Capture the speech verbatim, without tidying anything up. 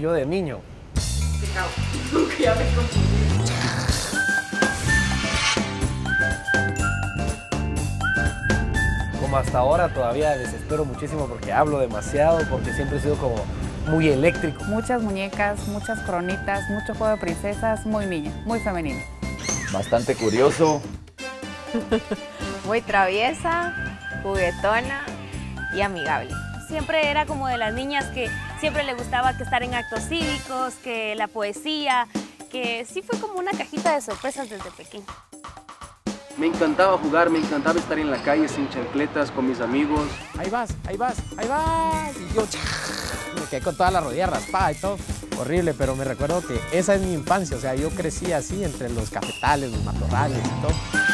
Yo de niño. Ya me confundí. Como hasta ahora todavía desespero muchísimo porque hablo demasiado, porque siempre he sido como muy eléctrico. Muchas muñecas, muchas coronitas, mucho juego de princesas, muy niño, muy femenino. Bastante curioso. Muy traviesa, juguetona y amigable. Siempre era como de las niñas que siempre le gustaba que estar en actos cívicos, que la poesía, que sí fue como una cajita de sorpresas desde pequeña. Me encantaba jugar, me encantaba estar en la calle sin chancletas con mis amigos. Ahí vas, ahí vas, ahí vas. Y yo me quedé con toda la rodilla raspada y todo. Horrible, pero me recuerdo que esa es mi infancia. O sea, yo crecí así entre los cafetales, los matorrales y todo.